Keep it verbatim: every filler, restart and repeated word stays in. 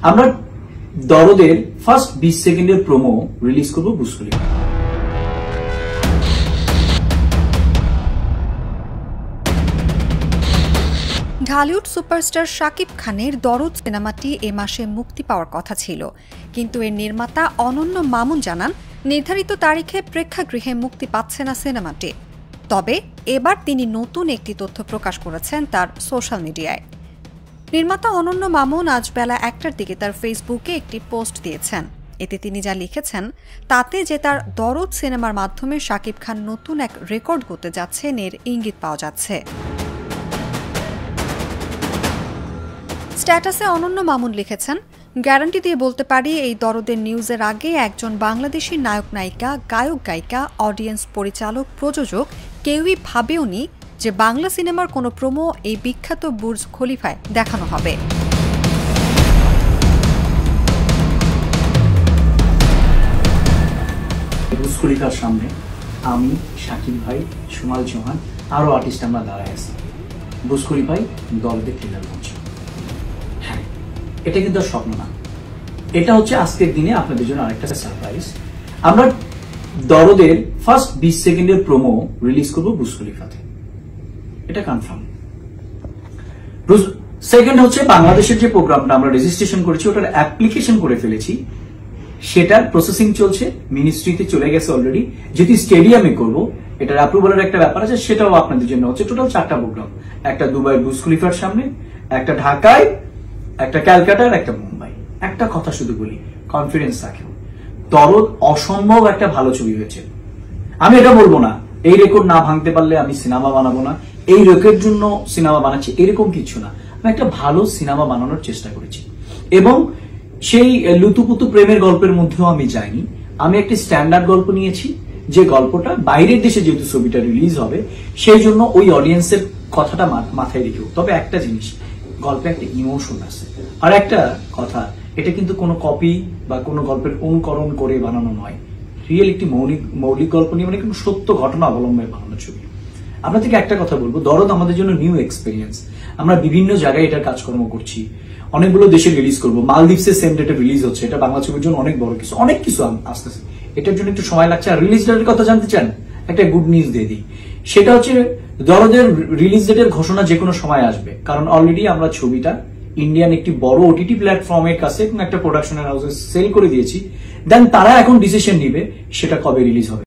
আমরা দরদের ফার্স্ট বিশ সেকেন্ডের প্রোমো রিলিজ করবো বুসকুলি। ঢালিউড সুপারস্টার শাকিব খানের দরদ সিনেমাটি এ মাসে মুক্তি পাওয়ার কথা ছিল, কিন্তু এর নির্মাতা অনন্য মামুন জানান নির্ধারিত তারিখে প্রেক্ষাগৃহে মুক্তি পাচ্ছে না সিনেমাটি। তবে এবার তিনি নতুন একটি তথ্য প্রকাশ করেছেন তার সোশ্যাল মিডিয়ায়। নির্মাতা অনন্য মামুন আজ বেলা একটার দিকে তার ফেসবুকে একটি পোস্ট দিয়েছেন। এতে তিনি যা লিখেছেন তাতে যে তার দরদ সিনেমার মাধ্যমে শাকিব খান নতুন এক রেকর্ড করতে যাচ্ছেন এর ইঙ্গিত পাওয়া যাচ্ছে। স্ট্যাটাসে অনন্য মামুন লিখেছেন, গ্যারান্টি দিয়ে বলতে পারি এই দরদের নিউজের আগে একজন বাংলাদেশি নায়ক নায়িকা, গায়ক গায়িকা, অডিয়েন্স, পরিচালক, প্রযোজক কেউই ভাবেওনি যে বাংলা সিনেমার কোনো প্রোমো এই বিখ্যাত বুর্জ খলিফায় দেখানো হবে। বুর্জ খলিফার সামনে আমি, শাকিব ভাই, সুমাল চৌহান আরো আর্টিস্ট আমরা দাঁড়ায় আছি। বুর্জ খলিফায় দরদে ট্রেলার করছে। হ্যাঁ, এটা কিন্তু আর স্বপ্ন না, এটা হচ্ছে আজকের দিনে আপনাদের জন্য আরেকটা সারপ্রাইজ। আমরা দরদের ফার্স্ট বিশ সেকেন্ডের প্রোমো রিলিজ করবো বুর্জ খলিফাতে, এটা কনফার্ম। সেকেন্ড হচ্ছে বাংলাদেশের যে প্রোগ্রামটা আমরা রেজিস্ট্রেশন করেছি ওটার অ্যাপ্লিকেশন করে ফেলেছি, সেটার প্রসেসিং চলছে, মিনিস্ট্রিতে চলে গেছে অলরেডি। যদি স্টেডিয়ামে করবো এটার অ্যাপ্রুভালের একটা ব্যাপার আছে, সেটাও আপনাদের জন্য হচ্ছে। টোটাল চারটা প্রোগ্রাম, একটা দুবাই বুর্জ খলিফার সামনে, একটা ঢাকায়, একটা ক্যালকাটার, একটা মুম্বাই। একটা কথা শুধু বলি, কনফিডেন্স রাখেন, দরদ অসম্ভব একটা ভালো ছবি হয়েছে। আমি এটা বলবো না এই রেকর্ড না ভাঙতে পারলে আমি সিনেমা বানাবো না, এই রেকর্ডের জন্য সিনেমা বানাচ্ছি, এরকম কিছু না। আমি একটা ভালো সিনেমা বানানোর চেষ্টা করেছি এবং সেই লুতুপুতু প্রেমের গল্পের মধ্যেও আমি যাইনি। আমি একটি স্ট্যান্ডার্ড গল্প নিয়েছি, যে গল্পটা বাইরের দেশে যেহেতু ছবিটা রিলিজ হবে সেই জন্য ওই অডিয়েন্সের কথাটা মাথায় রেখেও। তবে একটা জিনিস, গল্পে একটা ইমোশন আছে। আর একটা কথা, এটা কিন্তু কোনো কপি বা কোনো গল্পের অনুকরণ করে বানানো নয়, রিয়েল একটি মৌলিক মৌলিক গল্প নিয়ে, মানে কোনো সত্য ঘটনা অবলম্বনে বানানো ছবি। আপনাদেরকে একটা কথা বলবো, দরদ আমাদের জন্য নিউ এক্সপিরিয়েন্স। আমরা বিভিন্ন জায়গায় এটার কাজকর্ম করছি, অনেকগুলো দেশে রিলিজ করবো। মালদ্বীপসে সেম ডেটে রিলিজ হচ্ছে, এটা বাংলা ছবির জন্য অনেক বড় কিছু, অনেক কিছু আসতেছে। এটার জন্য একটু সময় লাগছে। আর রিলিজ ডেটের কথা জানতে চান, একটা গুড নিউজ দিয়ে দিই, সেটা হচ্ছে দরদের রিলিজ ডেটের ঘোষণা যে কোনো সময় আসবে, কারণ অলরেডি আমরা ছবিটা ইন্ডিয়ান একটি বড় ওটিটি প্ল্যাটফর্মের কাছে এবং একটা প্রোডাকশনের হাউসে সেল করে দিয়েছি। দেন তারা এখন ডিসিশন নিবে সেটা কবে রিলিজ হবে।